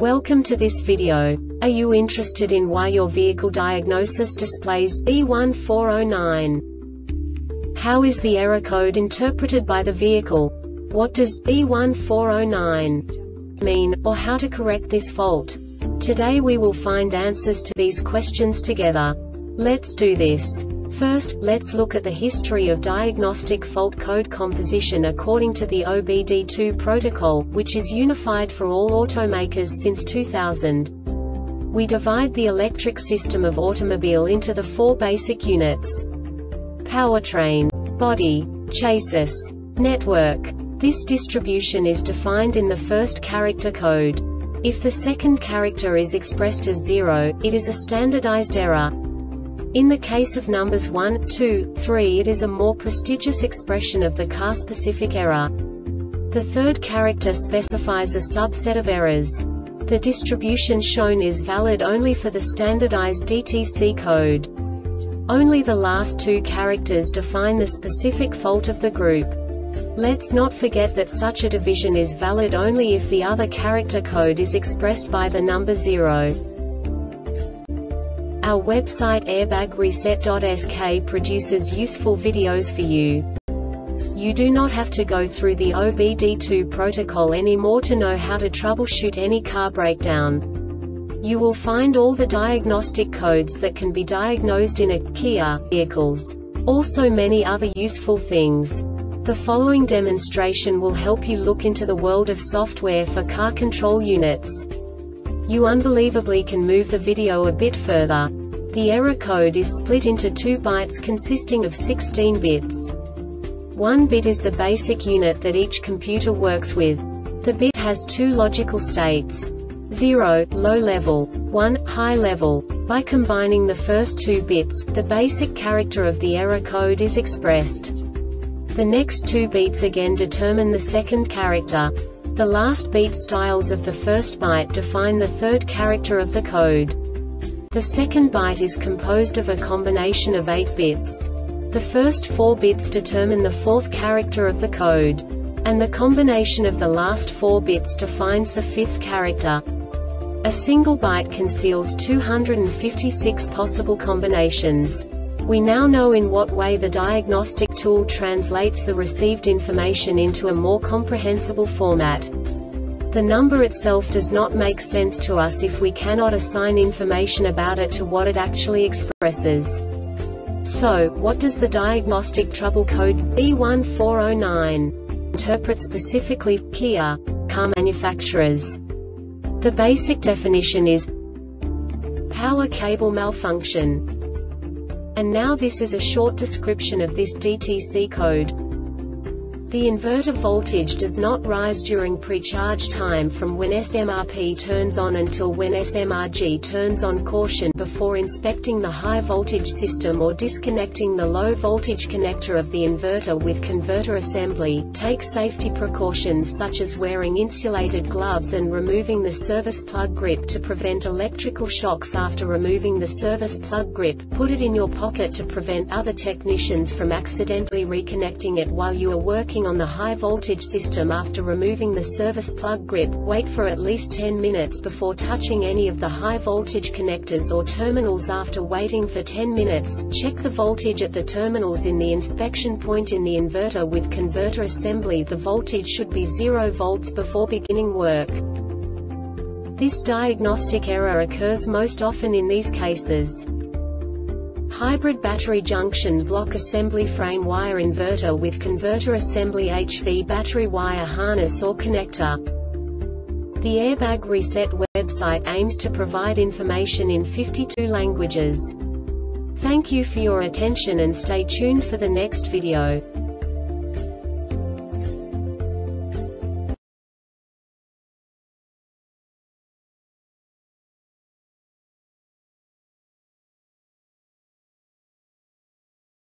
Welcome to this video. Are you interested in why your vehicle diagnosis displays B1409? How is the error code interpreted by the vehicle? What does B1409 mean, or how to correct this fault? Today we will find answers to these questions together. Let's do this. First, let's look at the history of diagnostic fault code composition according to the OBD2 protocol, which is unified for all automakers since 2000. We divide the electric system of automobile into the four basic units: powertrain, body, chassis, network. This distribution is defined in the first character code. If the second character is expressed as 0, it is a standardized error. In the case of numbers 1, 2, 3, it is a more prestigious expression of the car-specific error. The third character specifies a subset of errors. The distribution shown is valid only for the standardized DTC code. Only the last two characters define the specific fault of the group. Let's not forget that such a division is valid only if the other character code is expressed by the number 0. Our website airbagreset.sk produces useful videos for you. You do not have to go through the OBD2 protocol anymore to know how to troubleshoot any car breakdown. You will find all the diagnostic codes that can be diagnosed in a Kia vehicles. Also many other useful things. The following demonstration will help you look into the world of software for car control units. You unbelievably can move the video a bit further. The error code is split into 2 bytes consisting of 16 bits. 1 bit is the basic unit that each computer works with. The bit has 2 logical states: 0, low level, 1, high level. By combining the first 2 bits, the basic character of the error code is expressed. The next 2 beats again determine the second character. The last beat styles of the first byte define the third character of the code. The second byte is composed of a combination of 8 bits. The first 4 bits determine the fourth character of the code. And the combination of the last 4 bits defines the fifth character. A single byte conceals 256 possible combinations. We now know in what way the diagnostic tool translates the received information into a more comprehensible format. The number itself does not make sense to us if we cannot assign information about it to what it actually expresses. So, what does the diagnostic trouble code B1409 interpret specifically for Kia car manufacturers? The basic definition is power cable malfunction. And now this is a short description of this DTC code. The inverter voltage does not rise during pre-charge time from when SMRP turns on until when SMRG turns on. Caution: before inspecting the high voltage system or disconnecting the low voltage connector of the inverter with converter assembly, take safety precautions such as wearing insulated gloves and removing the service plug grip to prevent electrical shocks. After removing the service plug grip, put it in your pocket to prevent other technicians from accidentally reconnecting it while you are working on the high voltage system. After removing the service plug grip, wait for at least 10 minutes before touching any of the high voltage connectors or terminals. After waiting for 10 minutes, check the voltage at the terminals in the inspection point in the inverter with converter assembly. The voltage should be 0 volts before beginning work. This diagnostic error occurs most often in these cases: hybrid battery junction block assembly, frame wire inverter with converter assembly, HV battery wire harness or connector. The Airbag Reset website aims to provide information in 52 languages. Thank you for your attention and stay tuned for the next video.